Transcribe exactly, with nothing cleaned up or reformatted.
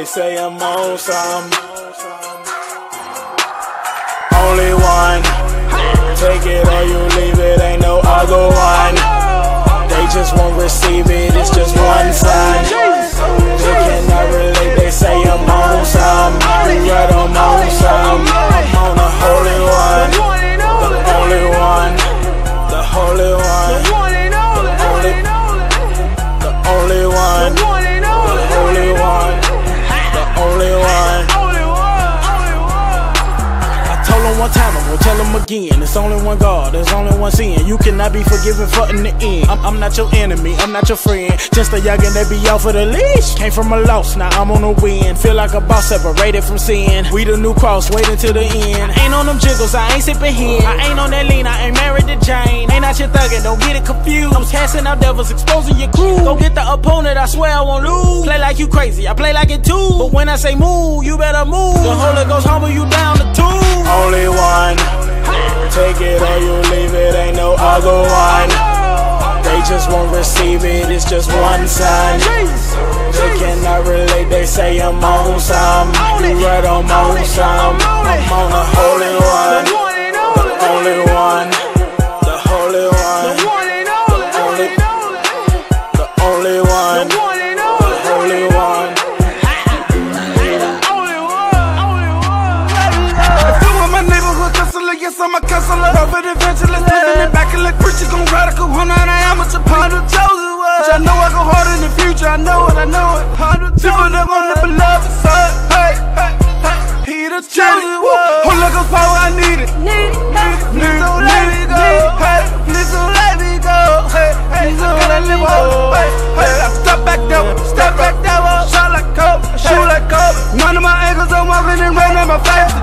they say I'm on some. Only one, take it or you leave it, ain't no other one. They just won't receive it, it's just one sign. They cannot relate, they say I'm on some. Right, I'm on some. I'm on the holy one, the only one, the holy one, the only, the only one, the holy one, the only one. One time, I'm gonna tell them again. It's only one God, there's only one sin. You cannot be forgiven for in the end. I'm, I'm not your enemy, I'm not your friend. Just a youngin' that be off of the leash. Came from a loss, now I'm on a win. Feel like a boss separated from sin. We the new cross, waiting till the end. Ain't on them jiggles, I ain't sippin' hen. I ain't on that lean, I ain't married to Jane. Ain't out your thuggin', don't get it confused. I'm casting out devils, exposing your crew. Go get the opponent, I swear I won't lose. Play like you crazy, I play like it too. But when I say move, you better move. The Holy Ghost humble you down to two. Only one, take it or you leave it, ain't no other one. They just won't receive it, it's just one sign. They cannot relate, they say I'm on some. You right, I'm on some. I'm on the holy one, the only one, the holy one, the only, the only one, the holy one. Yes, I'm a counselor, prophet, evangelist, living it back and like preachers gon' radical. I'm not an amateur, part of chosen one. I know I go hard in the future, I know it, I know it. People that want the beloved son, hey, hey, hey, he the chosen one. Holy Ghost power, I need it, need it, need it, so let me go, hey, please don't let me go, hey, hey, so let me go, hey, hey. I step back down, step back down, shot like Kobe, shoot like Kobe. None of my ankles are walking and rain in my face.